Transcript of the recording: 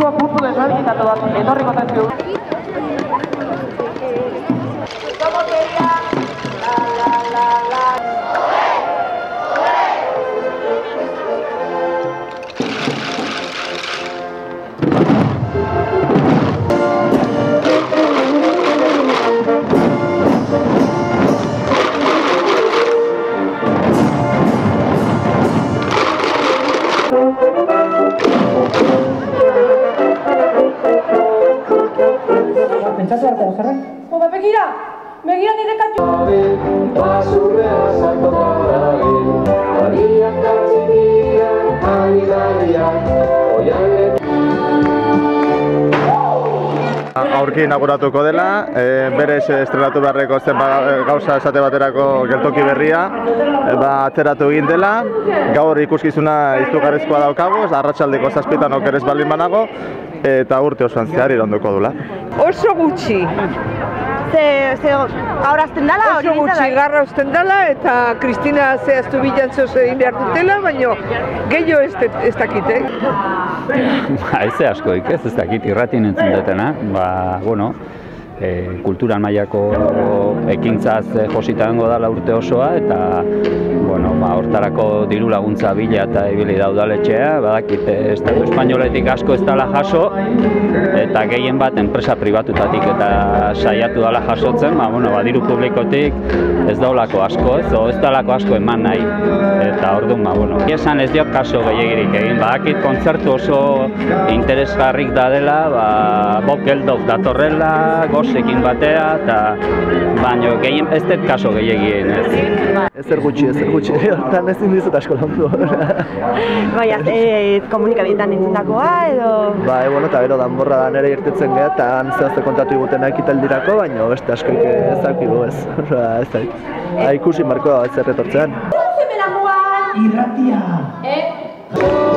Bilboko puntu desberdinetatu bat etorriko zaizkigu. Pentsatu harko gozerren? Begira nire katxo! Basurrea salto karagin, ariak atzikian, aridariak, oian Aurki inauguratuko dela, berez estrenatu beharreko gauza esate baterako geltoki berria atzeratu egin dela. Gaur ikuskizuna izugarrizkoa daukagu, arratsaldeko 7 okerez baldin banago, eta urte osoan zehar iraunduko dula. Oso gutxi. Gaur azten dela hori Oso gutxi garra uzten dela eta Kristina zehaztu bilantzoz egin behar dutela, baina gehiago ez dakite. Ez askoik ez dakit irratien entzun dutena, kulturan mailako ekintzaz josita dengo dela urte osoa eta hortarako diru laguntza bila eta ibili da udaletxea, badakit Estatu Espainoletik asko ez dela jaso eta gehien bat enpresa pribatutatik eta saiatu dela jasotzen, diru publikotik ez daulako asko ez daulako asko eman nahi eta orduan, esan ez diot kaso gehiegirik egin, badakit kontzertu oso interesgarrik da dela, Bob Geldof datorrela, gosekin batea, baina ez dut kaso gehiagien ez. Ezer gutxi, hortan ezin dizut asko landu. Baina, komunikabietan entzendakoa edo... Eta gero danborra da nire irtetzen geha eta zehazte kontatu igutena ekitaldirako, baina beste askoik ez dakigu ez. Ez da, ikusi marko ez erretortzean. Irratia!